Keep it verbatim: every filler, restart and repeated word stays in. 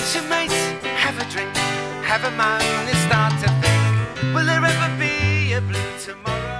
Meet your mates, have a drink, have a moan and start to think, will there ever be a blue tomorrow?